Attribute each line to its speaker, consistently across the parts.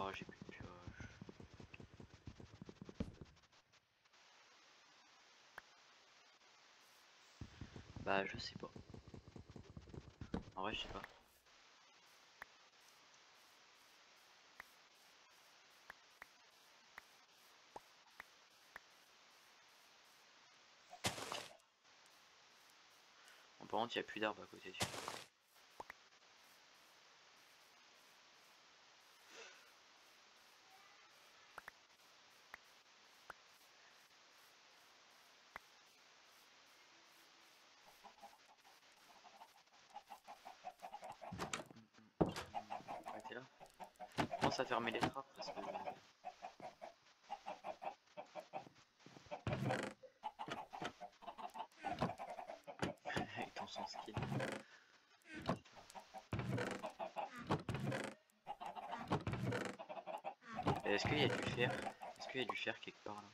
Speaker 1: Oh, j'ai plus de pioche. Bah, je sais pas. En vrai, je sais pas. Bon, par contre, il n'y a plus d'arbres à côté du. Ouais, t'es là. Commence à fermer les trappes parce que. Avec ton sans skin. Est-ce qu'il y a du fer? Est-ce qu'il y a du fer quelque part là?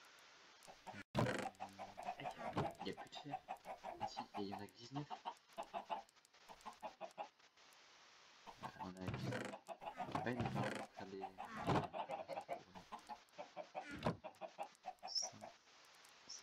Speaker 1: Il y a plus de fer. Ah si, il y en a que 19. On a 19. Ouais, mais par contre, faire des. 5, 5.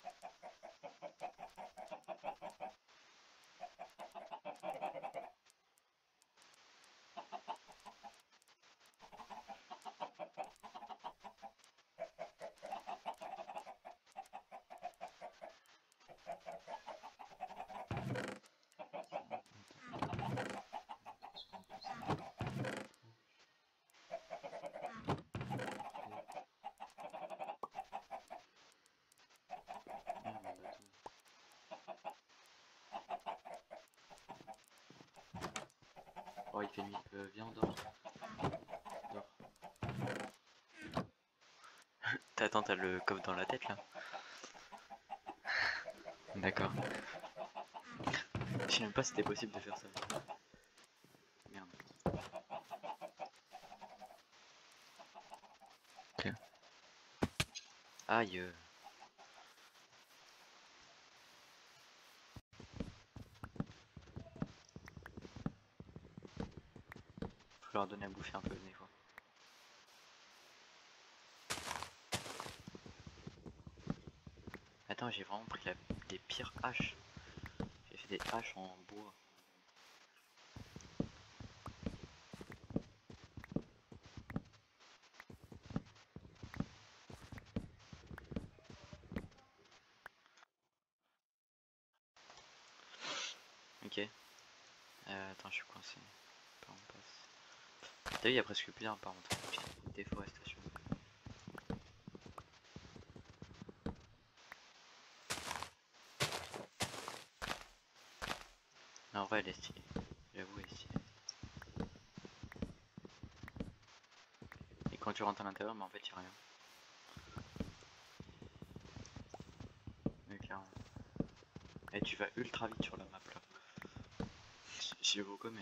Speaker 1: Oh, il fait nuit. Viens, on dort. Dors. Attends, t'as le coffre dans la tête là? D'accord. Je sais même pas si c'était possible de faire ça. Merde. Ok. Aïe. Faut leur donner à bouffer un peu des fois. Attends, j'ai vraiment pris des pires haches. J'ai fait des haches en bois. Ok. Attends, je suis coincé. Par on passe. T'as vu, il y a presque plus d'arbres par contre. Déforestation. Non, en vrai, elle est stylée. J'avoue, elle est stylée. Et quand tu rentres à l'intérieur, mais en fait, il a rien. Mais clairement. Et tu vas ultra vite sur la map là. Je sais pas quoi, mais.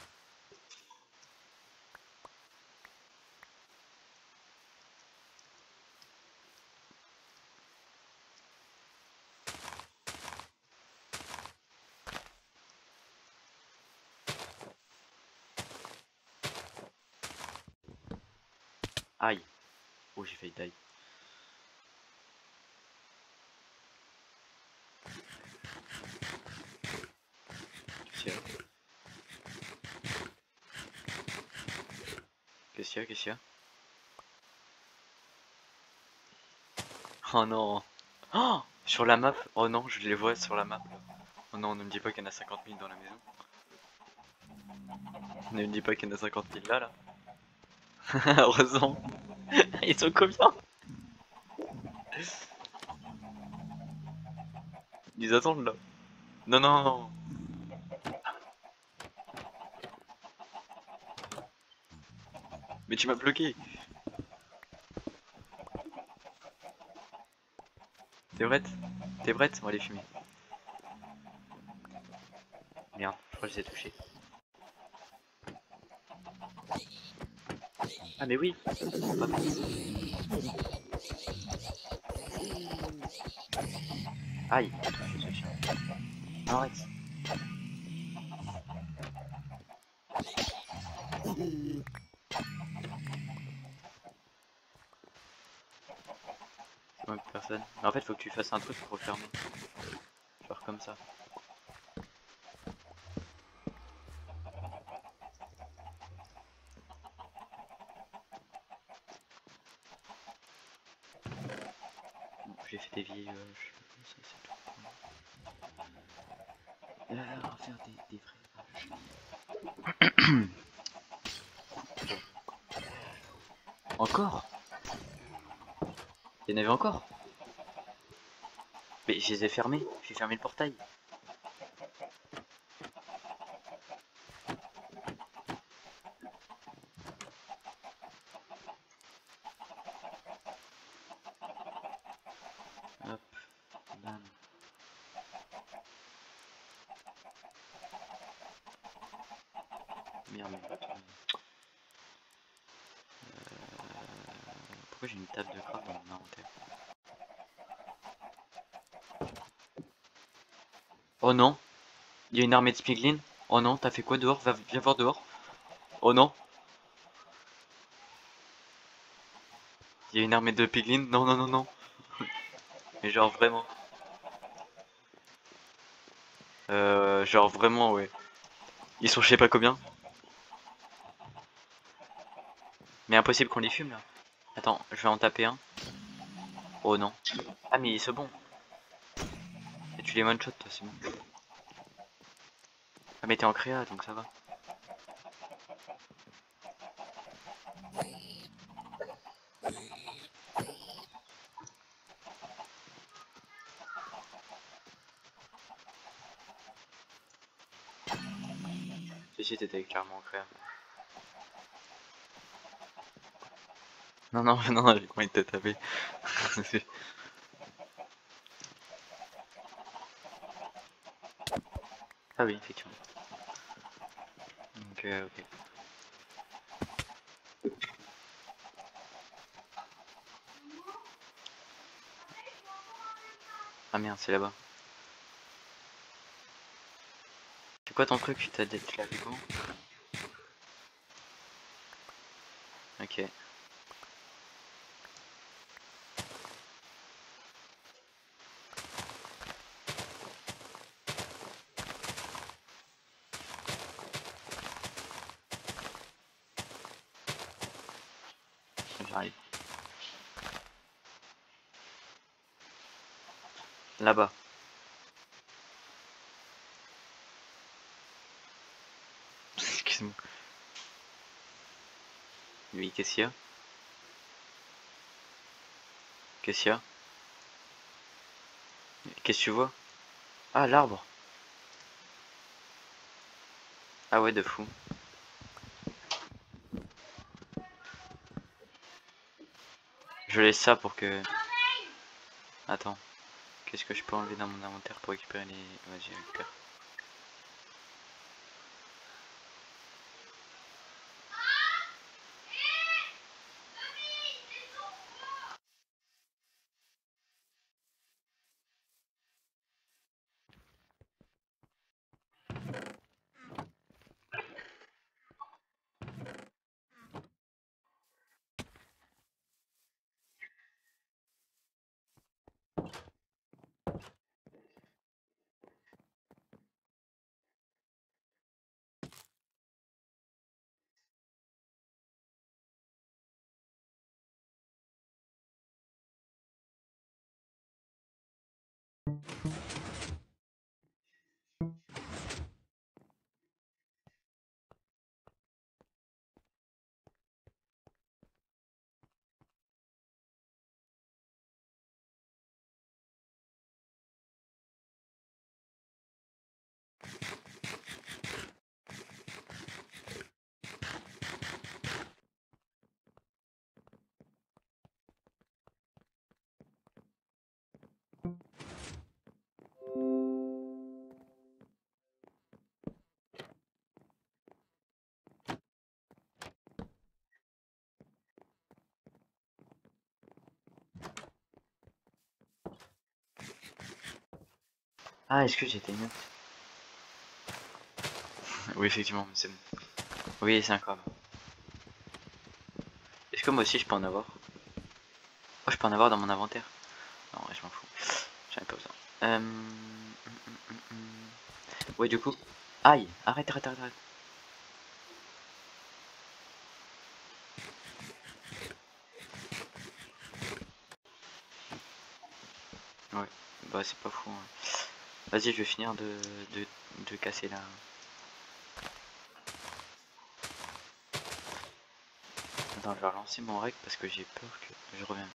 Speaker 1: Aïe! Oh, j'ai failli die. Qu'est-ce qu'il y a? Qu'est-ce qu'il y a? Qu'est-ce qu'il y a? Oh non! Oh! Sur la map! Oh non, je les vois sur la map. Oh non, ne me dis pas qu'il y en a 50 000 dans la maison. Ne me dis pas qu'il y en a 50 000 là, là. Heureusement. Ils sont combien? Ils attendent là. Non, non, non. Mais tu m'as bloqué. T'es prête? T'es prête? On va aller fumer. Merde, je crois que je les ai touchés. Ah mais oui. Aïe. Arrête. personne. Mais en fait, faut que tu fasses un truc pour refermer. Genre comme ça. Bon, j'ai fait des vieilles. Ça, c'est tout. On va faire des vrais haches. Encore? Il y en avait encore? Mais je les ai fermés. J'ai fermé le portail. Hop. Bam. Merde, pourquoi j'ai une table de craft dans mon inventaire? Oh non! Il y a une armée de Spiglin. Oh non, t'as fait quoi dehors? Viens voir dehors. Oh non! Il y a une armée de Piglin. Non, non, non, non. Mais genre vraiment. Genre vraiment, ouais. Ils sont je sais pas combien. Mais impossible qu'on les fume là. Attends, je vais en taper un. Oh non. Ah mais c'est bon. Et tu les one-shot toi, c'est bon. Ah mais t'es en créa donc ça va. Si t'étais clairement en créa. Non non non, non j'ai pas envie de te taper. Ah oui effectivement. Donc ok. Ah merde c'est là-bas. C'est quoi ton truc? Tu l'as vu comment? Ok. J'arrive. Là-bas. Excuse-moi. Oui, qu'est-ce qu'il y a? Qu'est-ce qu'il y a? Qu'est-ce que tu vois? Ah l'arbre. Ah ouais de fou. Je laisse ça pour que... Attends. Qu'est-ce que je peux enlever dans mon inventaire pour récupérer les... Vas-y récupère. Ah est-ce que j'étais une note? Oui effectivement c'est bon. Oui c'est incroyable. Est-ce que moi aussi je peux en avoir? Oh je peux en avoir dans mon inventaire. Non, ouais, je m'en fous. J'en ai pas besoin. Ouais, du coup. Aïe! Arrête, arrête, arrête, arrête. Ouais, bah c'est pas fou. Hein. Vas-y, je vais finir de casser là. Attends, je vais relancer mon rec parce que j'ai peur que je revienne.